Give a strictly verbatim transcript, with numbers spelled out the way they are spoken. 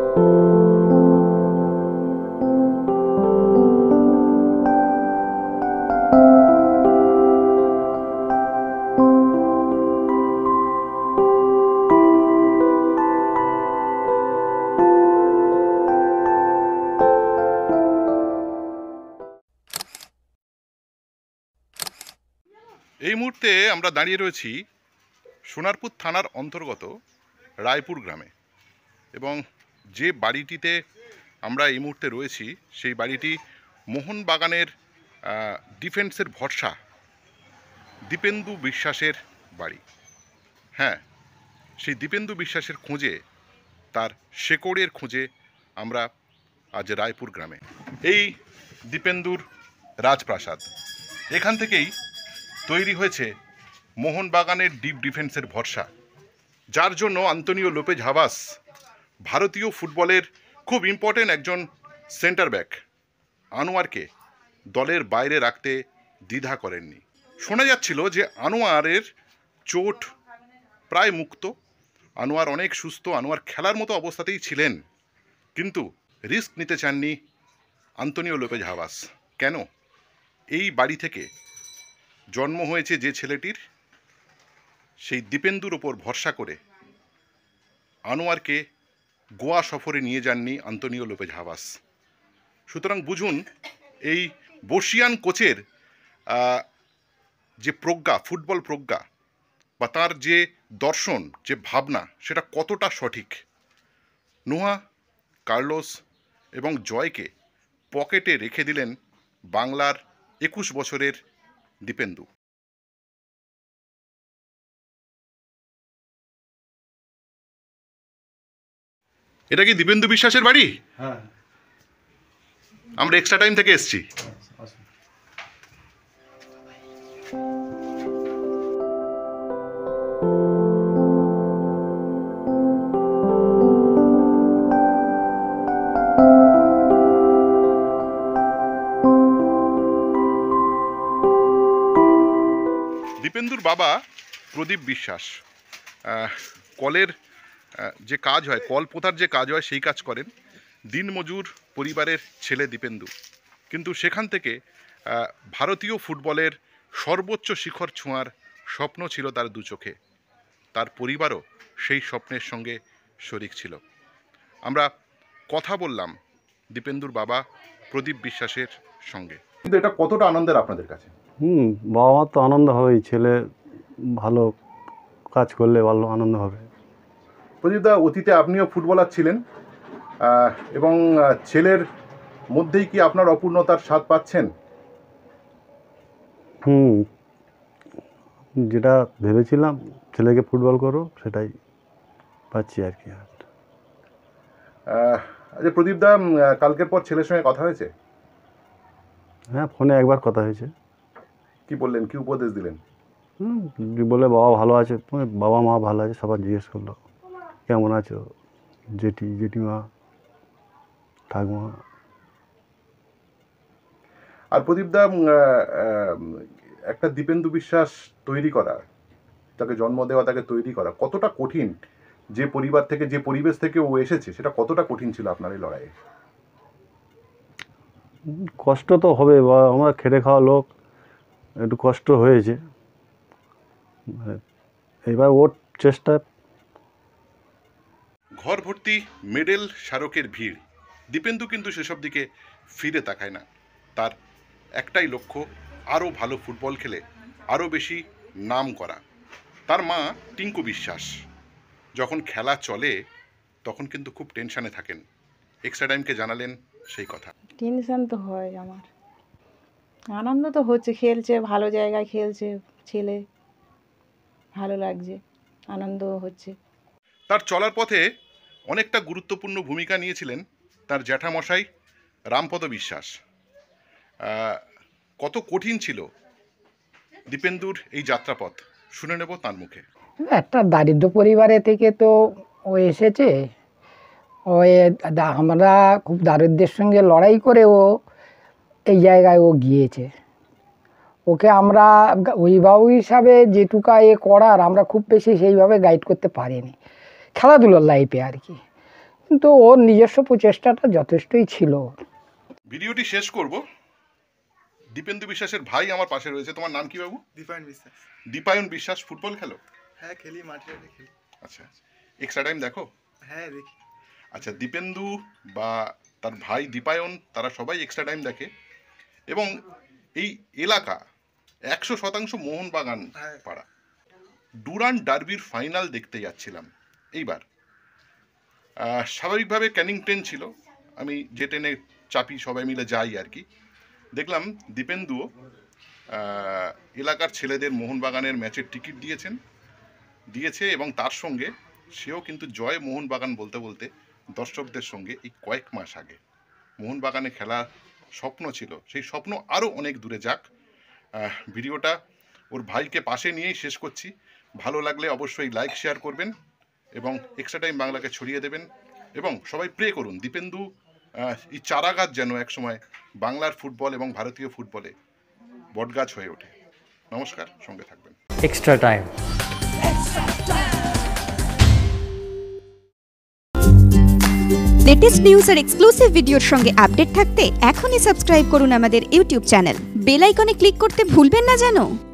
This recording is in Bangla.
এই মুহূর্তে আমরা দাঁড়িয়ে রয়েছি সোনারপুর থানার অন্তর্গত রায়পুর গ্রামে, এবং যে বাড়িটিতে আমরা এই মুহূর্তে রয়েছি সেই বাড়িটি মোহনবাগানের ডিফেন্সের ভরসা দীপেন্দু বিশ্বাসের বাড়ি। হ্যাঁ, সেই দীপেন্দু বিশ্বাসের খোঁজে, তার শেকড়ের খোঁজে আমরা আজ রায়পুর গ্রামে। এই দীপেন্দুর রাজপ্রাসাদ, এখান থেকেই তৈরি হয়েছে মোহনবাগানের ডিপ ডিফেন্সের ভরসা, যার জন্য আন্তোনিও লোপেজ হাভাস ভারতীয় ফুটবলের খুব ইম্পর্টেন্ট একজন সেন্টার ব্যাক আনোয়ারকে দলের বাইরে রাখতে দ্বিধা করেননি। শোনা যাচ্ছিল যে আনোয়ারের চোট প্রায় মুক্ত, আনোয়ার অনেক সুস্থ, আনোয়ার খেলার মতো অবস্থাতেই ছিলেন, কিন্তু রিস্ক নিতে চাননি আন্তোনিও লোপেজ হাভাস। কেন? এই বাড়ি থেকে জন্ম হয়েছে যে ছেলেটির, সেই দীপেন্দুর ওপর ভরসা করে আনোয়ারকে গোয়া সফরে নিয়ে যাননি আন্তোনিও লোপেজ হাভাস। সুতরাং বুঝুন এই বর্ষিয়ান কোচের যে প্রজ্ঞা, ফুটবল প্রজ্ঞা বা তার যে দর্শন, যে ভাবনা, সেটা কতটা সঠিক। নোহা, কার্লোস এবং জয়কে পকেটে রেখে দিলেন বাংলার একুশ বছরের দীপেন্দু। এটা কি দীপেন্দু বিশ্বাসের বাড়ি? হ্যাঁ, আমরা এক্সট্রা টাইম থেকে এসেছি। দীপেন্দুর বাবা প্রদীপ বিশ্বাস কলের যে কাজ হয়, কল পোতার যে কাজ হয় সেই কাজ করেন। দিনমজুর পরিবারের ছেলে দীপেন্দু, কিন্তু সেখান থেকে ভারতীয় ফুটবলের সর্বোচ্চ শিখর ছোঁয়ার স্বপ্ন ছিল তার দু চোখে। তার পরিবারও সেই স্বপ্নের সঙ্গে শরিক ছিল। আমরা কথা বললাম দীপেন্দুর বাবা প্রদীপ বিশ্বাসের সঙ্গে। কিন্তু এটা কতটা আনন্দের আপনাদের কাছে? হুম বাবা মার তো আনন্দ হবেই, ছেলে ভালো কাজ করলে ভালো আনন্দ হবে। প্রদীপদা, অতীতে আপনিও ফুটবলার ছিলেন, এবং ছেলের মধ্যেই কি আপনার অপূর্ণতার স্বাদ পাচ্ছেন? হুম যেটা ভেবেছিলাম ছেলেকে ফুটবল করো, সেটাই পাচ্ছি আর কি। আচ্ছা প্রদীপদা, কালকের পর ছেলের সঙ্গে কথা হয়েছে? হ্যাঁ, ফোনে একবার কথা হয়েছে। কি বললেন, কি উপদেশ দিলেন? হুম বলে বাবা ভালো আছে, বাবা মা ভালো আছে, সবার জিজ্ঞেস করলো কেমন আছো, জেঠি জেঠিমা ঠাকুমা। আর প্রদীপদা, একটা দীপেন্দু বিশ্বাস তৈরি করা, তাকে জন্ম দেওয়া, তাকে তৈরি করা কতটা কঠিন? যে পরিবার থেকে, যে পরিবেশ থেকে ও এসেছে, সেটা কতটা কঠিন ছিল আপনার এই লড়াইয়ে? কষ্ট তো হবে, বা আমরা খেটে খাওয়া লোক, একটু কষ্ট হয়েছে। এবার ওর চেষ্টা। ঘর ভর্তি মেডেল স্মারকের ভিড়, দীপেন্দু কিন্তু সেসব দিকে ফিরে তাকায় না। তার একটাই লক্ষ্য, আরও ভালো ফুটবল খেলে আরও বেশি নাম করা। তার মা টিঙ্কু বিশ্বাস যখন খেলা চলে তখন কিন্তু খুব টেনশানে থাকেন। এক্সট্রা টাইমকে জানালেন সেই কথা। টেনশান তো হয়, আমার আনন্দ তো হচ্ছে, খেলছে ভালো জায়গায় খেলছে ছেলে, ভালো লাগছে, আনন্দ হচ্ছে। তার চলার পথে অনেকটা গুরুত্বপূর্ণ ভূমিকা নিয়েছিলেন তার জ্যাঠামশাই রামপদ বিশ্বাস। কত কঠিন ছিল দীপেন্দুর এই যাত্রাপথ, শুনে নেব তার মুখে। একটা দারিদ্র পরিবারে থেকে তো ও এসেছে, ও আমরা খুব দারিদ্র্যের সঙ্গে লড়াই করে ও এই জায়গায় ও গিয়েছে। ওকে আমরা অভিভাবক হিসাবে যেটুকা এ করার আমরা খুব বেশি সেইভাবে গাইড করতে পারিনি, খেলাধুলোর লাইফে আর কি। কিন্তু ওর নিজস্ব প্রচেষ্টাটা যথেষ্টই ছিল। ভিডিওটি শেষ করব। দীপেন্দু বিশ্বাসের ভাই আমার পাশে রয়েছে। তোমার নাম কি বাবু? দীপায়ন বিশ্বাস। দীপায়ন বিশ্বাস। ফুটবল খেলো? হ্যাঁ খেলি, মাঠে মাঠে খেলি। আচ্ছা, এক্সট্রা টাইম দেখো? হ্যাঁ দেখি। আচ্ছা, দীপেন্দু বা তার ভাই দীপায়ন তারা সবাই এক্সট্রা টাইম দেখে এবং এই এলাকা একশো শতাংশ মোহনবাগান হ্যাঁ। পাড়া। ডুরান্ড ডার্বির ফাইনাল দেখতে যাচ্ছিলাম এইবার। আহ, স্বাভাবিকভাবে ক্যানিং ট্রেন ছিল, আমি যে ট্রেনে চাপি সবাই মিলে যাই আর কি। দেখলাম দীপেন্দুও আহ, এলাকার ছেলেদের মোহনবাগানের ম্যাচের টিকিট দিয়েছেন দিয়েছে এবং তার সঙ্গে সেও কিন্তু জয় মোহনবাগান বলতে বলতে দর্শকদের সঙ্গে এই কয়েক মাস আগে মোহনবাগানে খেলার স্বপ্ন ছিল, সেই স্বপ্ন আরও অনেক দূরে যাক। আহ, ভিডিওটা ওর ভাইকে পাশে নিয়েই শেষ করছি। ভালো লাগলে অবশ্যই লাইক শেয়ার করবেন এবং এক্সট্রা টাইম বাংলাকে ছড়িয়ে দেবেন এবং সবাই প্রে করুন দীপেন্দু আহ, এই চারা গাছ যেন একসময় বাংলার ফুটবল এবং ভারতীয় ফুটবলে বটগাছ হয়ে ওঠে। নমস্কার, সঙ্গে থাকবেন। Extra time. লেটেস্ট নিউজ আর এক্সক্লুসিভ ভিডিওর সঙ্গে আপডেট থাকতে এখনই সাবস্ক্রাইব করুন আমাদের ইউটিউব চ্যানেল। বেল আইকনে ক্লিক করতে ভুলবেন না যেন।